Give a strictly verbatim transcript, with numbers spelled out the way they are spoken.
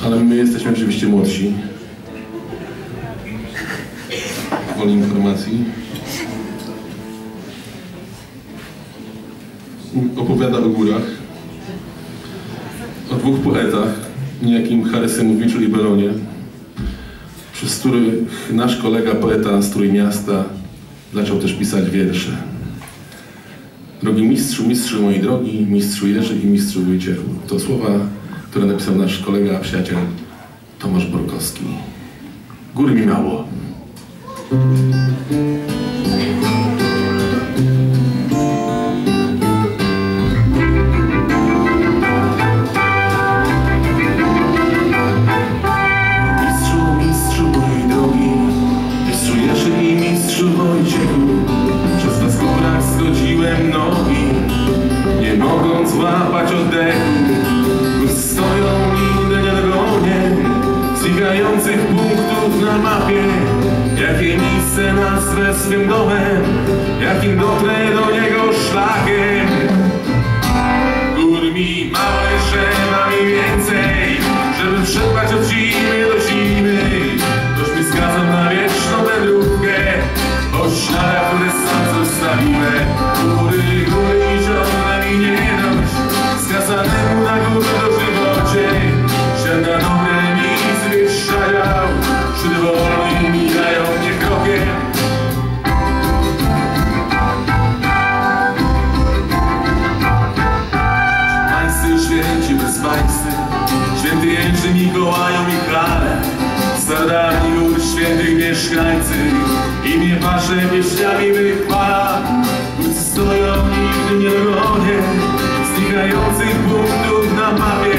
Ale my jesteśmy oczywiście młodsi. Woli informacji. Opowiada o górach. O dwóch poetach, niejakim Harysymowiczu i Beronie, przez których nasz kolega poeta z Trójmiasta zaczął też pisać wiersze. Drogi mistrzu, mistrzu mojej drogi, mistrzu Jerzy i mistrzu Wojciechu. To słowa, które napisał nasz kolega, przyjaciel Tomasz Borkowski. Góry mi mało. Nie mogąc złapać oddechu, stoją linie niedogonie znikających punktów na mapie. Jakie miejsce nazwę swym domem, jakim dotrę do niego szlakiem. Gór mi małe, że ma mi więcej, żeby przetrwać od zimy do zimy. Toż mi skazał na wieczną wędrówkę po śladach, które sam zostawiłem. Góry, góry i ciągle mi nie dość, skazanemu na górę do żywocie. Siada dobre mi zwyższają, szły wolno i mijają mnie krokiem. Pańscy święci bezpańscy, święty Jędrzy, Mikołaju i Klare, stardawni gór świętych mieszkańcy, imię wasze pieśniami wychwala. Stoją nigdy nie dogonię znikających punktów na mapie.